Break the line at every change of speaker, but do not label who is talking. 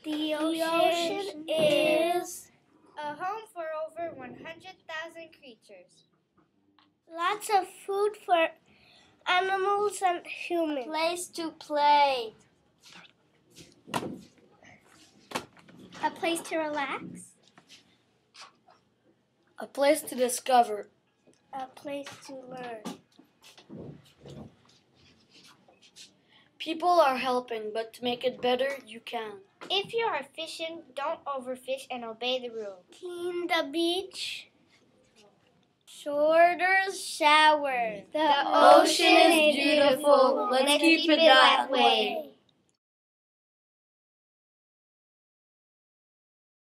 The ocean is
a home for over 100,000 creatures.
Lots of food for animals and humans.
Place to play.
A place to relax.
A place to discover.
A place to learn.
People are helping, but to make it better, you can.
If you are fishing, don't overfish and obey the rules.
Clean the beach.
Shorter showers.
The ocean is beautiful. Let's keep it that way.